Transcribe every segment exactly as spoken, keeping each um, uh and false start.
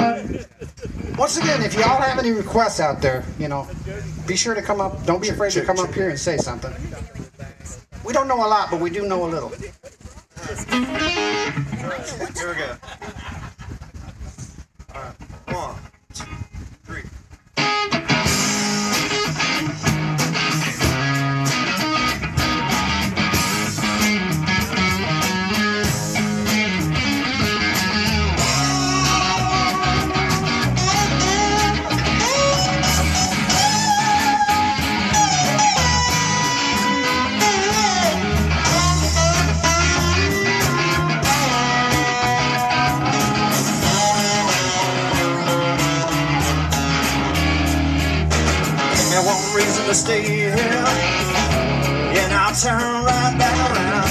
Once again, if y'all have any requests out there, you know, be sure to come up. Don't be afraid to come up here and say something. We don't know a lot, but we do know a little. Here we go. All right. One, two, three. One reason to stay here, and I'll turn right back around.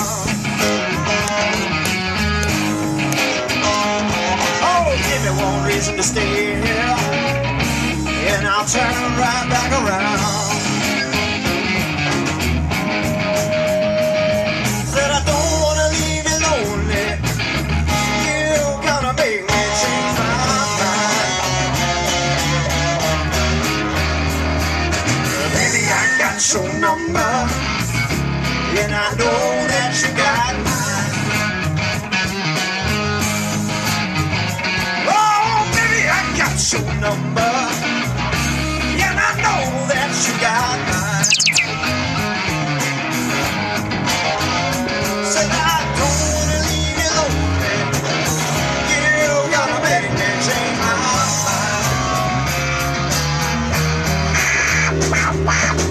Oh, give me one reason to stay here, and I'll turn right back around. Said I don't want to leave you lonely, you gotta make me change my mind. Got your number, and I know that you got mine. Oh, baby, I got your number, and I know that you got mine. Said I don't wanna leave you lonely, you gotta make me change my mind.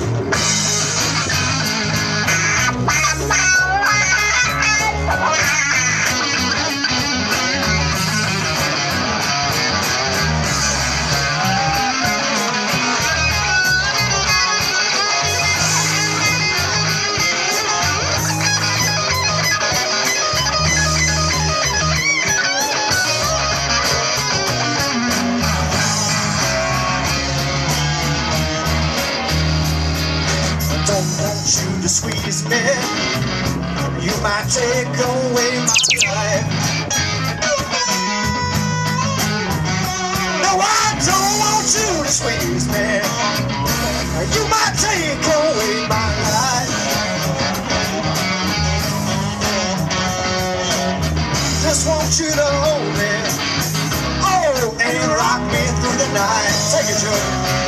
You to squeeze me, you might take away my life. No, I don't want you to squeeze me, you might take away my life. Just want you to hold me, oh, and rock me through the night. Take it, Joe.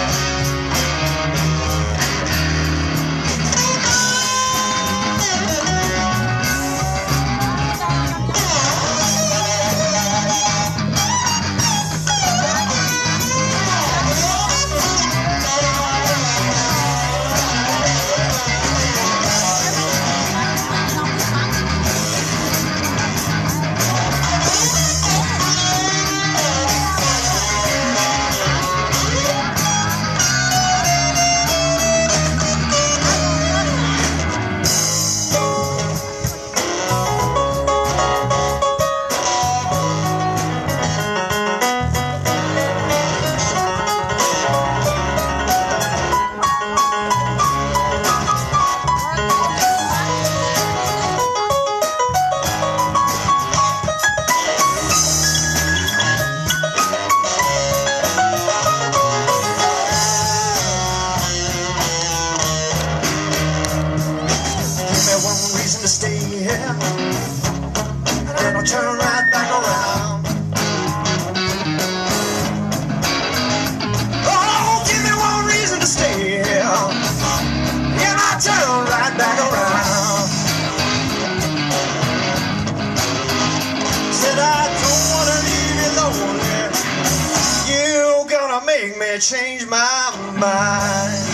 To stay here, and then I'll turn right back around. Oh, give me one reason to stay here, and I'll turn right back around. Said I don't want to leave you lonely, you gonna make me change my mind.